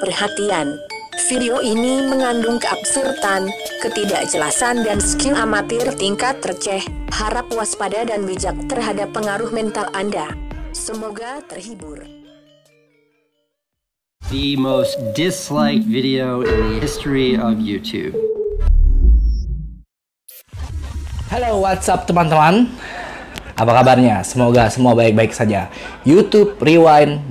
perhatian. Video ini mengandung keabsurdan, ketidakjelasan dan skill amatir tingkat receh. Harap waspada dan bijak terhadap pengaruh mental Anda. Semoga terhibur. The most disliked video in the history of YouTube. Halo, what's up teman-teman? Apa kabarnya? Semoga semua baik-baik saja. YouTube Rewind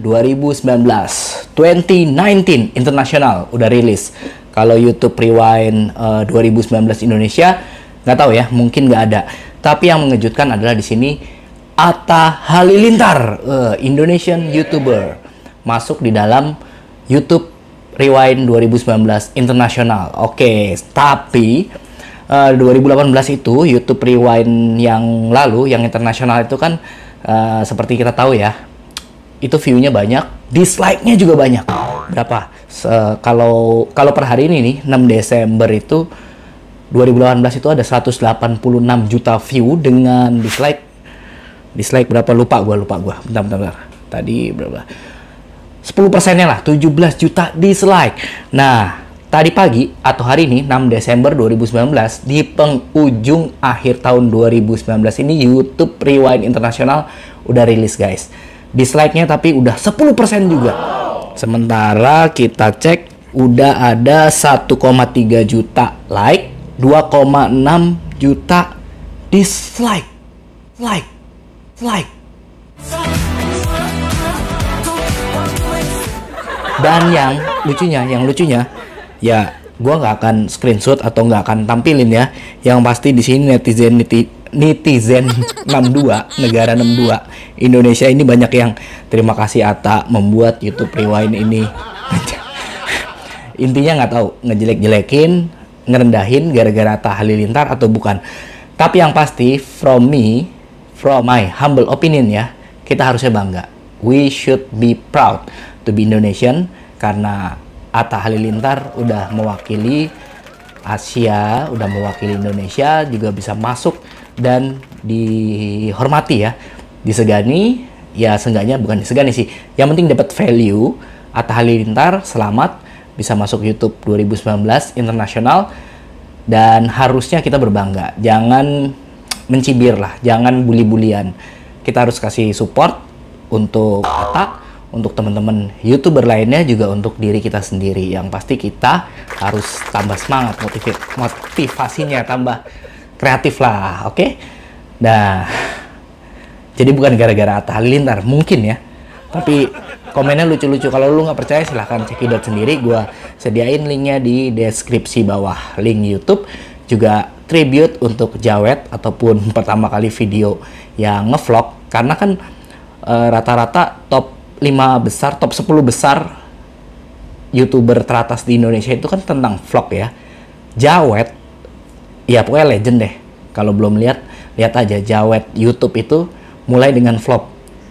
2019 International udah rilis. Kalau YouTube Rewind 2019 Indonesia nggak tahu ya, mungkin nggak ada. Tapi yang mengejutkan adalah di sini Atta Halilintar, Indonesian YouTuber, masuk di dalam YouTube Rewind 2019 International. Oke, tapi 2018 itu YouTube Rewind yang lalu, yang internasional itu kan seperti kita tahu ya, itu view-nya banyak, dislike-nya juga banyak. Berapa? Kalau per hari ini nih, 6 Desember itu 2018 itu ada 186 juta view dengan dislike berapa, lupa gua. Bentar. Tadi berapa? 10%-nya lah, 17 juta dislike. Nah, tadi pagi atau hari ini 6 Desember 2019 di penghujung akhir tahun 2019 ini YouTube Rewind Internasional udah rilis guys. Dislike-nya tapi udah 10% juga. Sementara kita cek udah ada 1,3 juta like, 2,6 juta dislike. Like. Dan yang lucunya ya, gua nggak akan screenshot atau nggak akan tampilin ya. Yang pasti di sini netizen 62, negara 62, Indonesia ini banyak yang terima kasih Atta membuat YouTube Rewind ini. Intinya nggak tahu ngejelek-jelekin, ngerendahin gara-gara Atta Halilintar atau bukan. Tapi yang pasti from my humble opinion ya, kita harusnya bangga. We should be proud to be Indonesian karena Atta Halilintar udah mewakili Asia, udah mewakili Indonesia, juga bisa masuk dan dihormati ya, disegani, ya seenggaknya bukan disegani sih, yang penting dapat value. Atta Halilintar selamat bisa masuk YouTube 2019 Internasional dan harusnya kita berbangga. Jangan mencibir lah, jangan bully-bulian. Kita harus kasih support untuk Atta, untuk teman-teman YouTuber lainnya, juga untuk diri kita sendiri. Yang pasti kita harus tambah semangat, motivasinya tambah kreatif lah, oke? Nah, jadi bukan gara-gara Atta Halilintar, mungkin ya. Tapi komennya lucu-lucu. Kalau lu nggak percaya silahkan cekidot sendiri. Gua sediain linknya di deskripsi bawah. Link YouTube, juga tribute untuk Jawet ataupun pertama kali video yang ngevlog. Karena kan rata-rata top 5 besar, top 10 besar YouTuber teratas di Indonesia itu kan tentang vlog ya. Jawet, ya pokoknya legend deh. Kalau belum lihat aja Jawet YouTube itu mulai dengan vlog.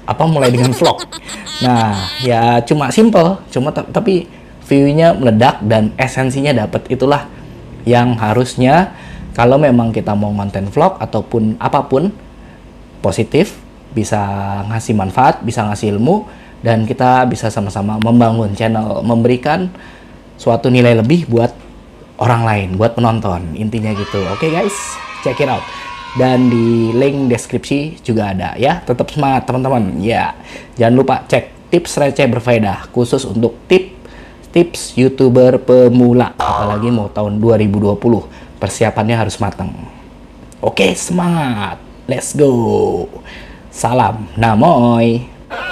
Nah, ya cuma simple, tapi view-nya meledak dan esensinya dapat. Itulah yang harusnya kalau memang kita mau konten vlog ataupun apapun positif, bisa ngasih manfaat, bisa ngasih ilmu, dan kita bisa sama-sama membangun channel, memberikan suatu nilai lebih buat orang lain, buat penonton. Intinya gitu. Oke guys, check it out. Dan di link deskripsi juga ada ya. Tetap semangat teman-teman. Ya, jangan lupa cek tips receh berfaedah khusus untuk tips YouTuber pemula. Apalagi mau tahun 2020. Persiapannya harus matang. Oke, semangat. Let's go. Salam Namoy.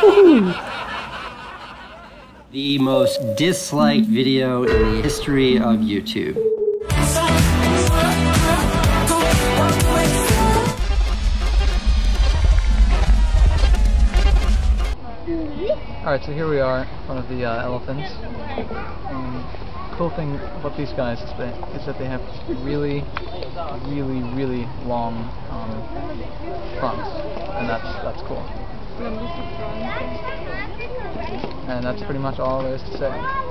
The most disliked video in the history of YouTube. Alright, so here we are in front of the elephants. Cool thing about these guys is that they have really long fronts, and that's cool. And that's pretty much all there is to say.